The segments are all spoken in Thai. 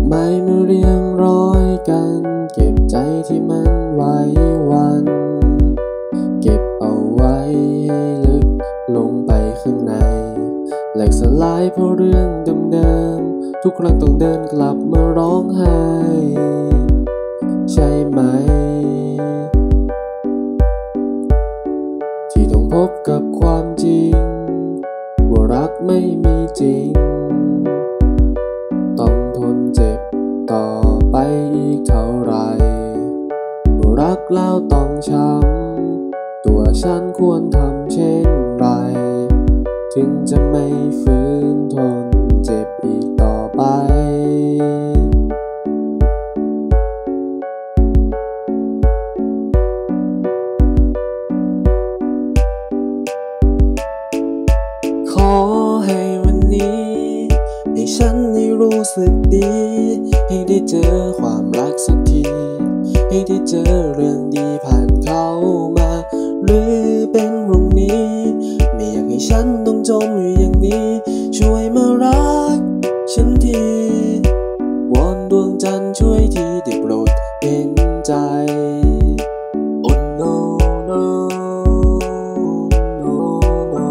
ไม้มาเรียงร้อยกันเก็บใจที่มันไหวหวั่นเก็บเอาไว้ให้ลึกลงไปข้างในแหลกสลายเพราะเรื่องเดิมๆทุกครั้งต้องเดินกลับมาร้องไห้ใช่ไหมที่ต้องพบกับความจริงว่ารักไม่มีจริงต้องทนเจ็บต่อไปอีกเท่าไรว่ารักแล้วต้องช้ำตัวฉันควรทำเช่นไรถึงจะไม่ฝืนทนเจ็บอีกต่อไปขอให้วันนี้ให้ฉันได้รู้สึกดีให้ได้เจอความรักสักทีให้ได้เจอเรื่องดีผ่านเข้ามาหรือเป็นพรุ่งนี้ไม่อยากให้ฉันต้องจมอยู่อย่างนี้ช่วยมารักฉันทีวอนดวงจันทร์ช่วยทีได้โปรดเห็นใจ Oh no no no no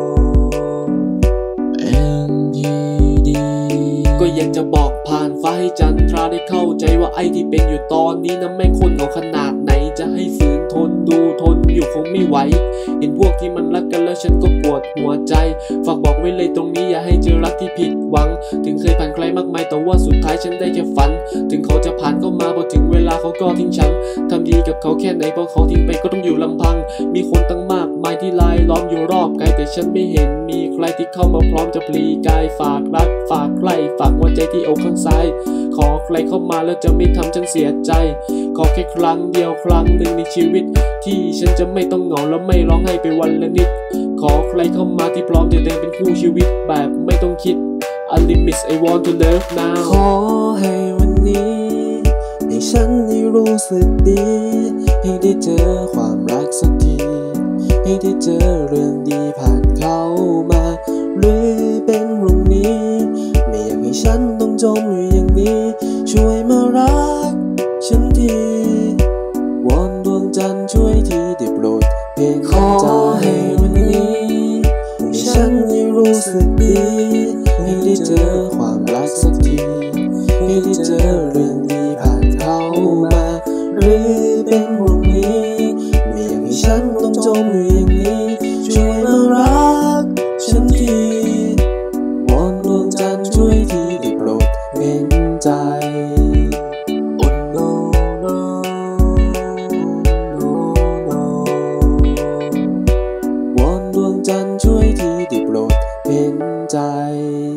NPD ก็อยากจะบอกผ่านฟ้าให้จันทราได้เข้าใจว่าไอ้ที่เป็นอยู่ตอนนี้นะแม่งคนเอาขนาดไหนจะให้ฝืนทนดูทนอยู่คงไม่ไหวเห็นพวกที่มันรักกันแล้วฉันก็ปวดหัวใจฝากบอกไว้เลยตรงนี้อย่าให้เจอรักที่ผิดหวังถึงเคยผ่านใครมากมายแต่ว่าสุดท้ายฉันได้แค่ฝันถึงเขาจะผ่านเข้ามาพอถึงเวลาเขาก็ทิ้งฉันทำดีกับเขาแค่ไหนพอเขาทิ้งไปก็ต้องอยู่ลำพังมีคนตั้งมากมายที่ลายล้อมอยู่รอบกายแต่ฉันไม่เห็นมีใครที่เข้ามาพร้อมจะพลีกายฝากรักฝากใครฝากหัวใจที่อกข้างซ้ายขอใครเข้ามาแล้วจะไม่ทำฉันเสียใจขอแค่ครั้งเดียวครั้งหนึ่งในชีวิตที่ฉันจะไม่ต้องเหงาและไม่ร้องไห้ไปวันละนิดขอใครเข้ามาที่พร้อมจะเดินเป็นคู่ชีวิตแบบไม่ต้องคิด Unlimit I want to love now ขอให้วันนี้ให้ฉันได้รู้สึกดีให้ได้เจอความรักสักทีให้ได้เจอเรื่องดีผ่านเข้ามาหรือเป็นพรุ่งนี้ไม่อยากให้ฉันต้องจมอยู่อย่างนี้ช่วยมารักฉันทีวอนดวงจันทร์ช่วยทีได้โปรดเห็นใจขอให้วันนี้ให้ฉันได้รู้สึกดีให้ได้เจอความรักสักทีให้ได้เจอเรื่องดีผ่านเข้ามาหรือเป็นพรุ่งนี้ไม่อยากให้ฉันต้องจมอยู่อย่างนี้ช่วยมารักฉันทีวอนดวงจันทร์ช่วยทีได้โปรดเห็นใจOh no no no no วอนดวงจันทร์ช่วยทีได้โปรดเห็นใจ